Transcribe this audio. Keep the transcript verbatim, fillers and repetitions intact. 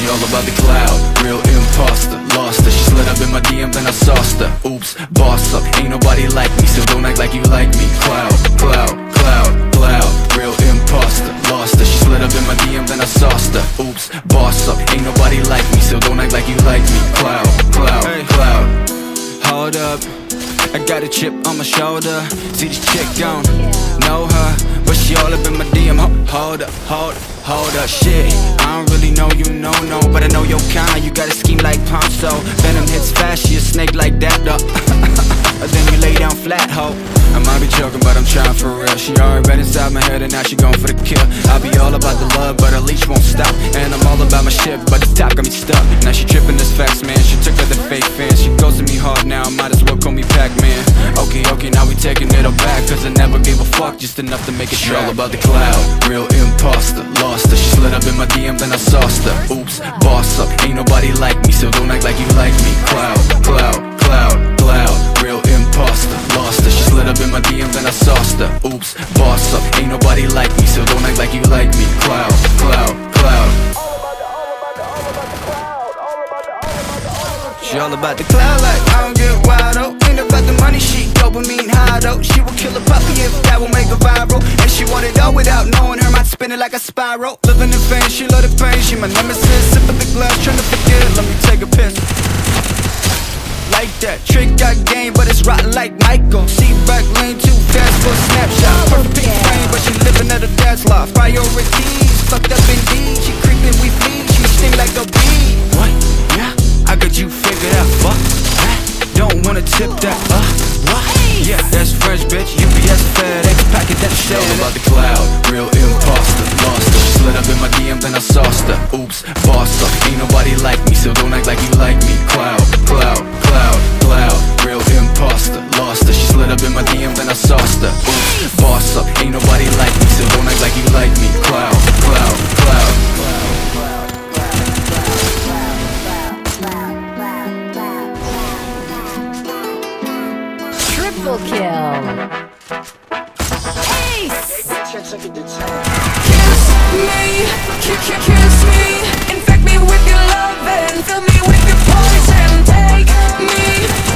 all about the cloud, real imposter. Lost her, she slid up in my D M, then I sauced her. Oops, boss up, ain't nobody like me, so don't act like you like me. Cloud, cloud, cloud, cloud, real imposter. Lost her, she slid up in my D M, then I sauced her. Oops, boss up, ain't nobody like me, so don't act like you like me. Cloud, cloud, hey. Cloud. Hold up, I got a chip on my shoulder. See this chick, don't know her, but she all up in my D M. Hold up, hold up, hold up, shit. I don't really know you, no, no, but I know your kind. You got a scheme like Ponzo. Venom hits fast, she a snake like that, though. Then you lay down flat, ho. I might be joking, but I'm trying for real. She already read inside my head and now she going for the kill. I be all about the love, but her leash won't stop. And I'm all about my shit, but the top got me stuck. Now she tripping this facts, man. She took her the fake fans. She goes to me hard now, might as well call me Pac-Man. Okay, okay, now we taking it all back, cause I never gave a fuck, just enough to make it track. She all about the cloud, real imposter. Lost her, she slid up in my D M, then I sauced her. Oops, boss up, ain't nobody like me, so don't act like you like me. Cloud, cloud, cloud, cloud, real imposter. Lost her, she slid up in my D M, then I sauced her. Oops, boss up, ain't nobody like me, so don't act like you like me. Cloud, cloud, cloud. She all about the cloud like I don't get wild, oh. Ain't about the money, she dopamine high, though. She will kill a puppy if that will make her viral. And she want it all without knowing her mind spinning like a spiral. Living in pain, she love the pain, she my nemesis. Sip of the glass, trying to forget, let me take a piss. Like that, trick got game, but it's rotten like Michael. See back lane too fast for a snapshot. Perfect pink frame, but she living at her dad's loft. Priorities, fucked up indeed. She creeping, we bleed, she sting like a bee. What? Yeah, I got you figured out, fuck that. Don't wanna tip that, uh, what? Yeah, that's French, bitch, U P S, FedEx, packet that shit. All about the cloud, real imposter. Lost her, she slid up in my D M, then I sauced her. Oops, boss up, ain't nobody like me, so don't act like you like me. Cloud, cloud, cloud, cloud, real imposter. Lost her, she slid up in my D M, then I sauced her. Oops, boss up, ain't nobody like me, so don't act like you like me. Cloud, cloud, cloud. Triple kill. Ace! Kiss me, kiss me, infect me with your love and fill me with your poison. Take me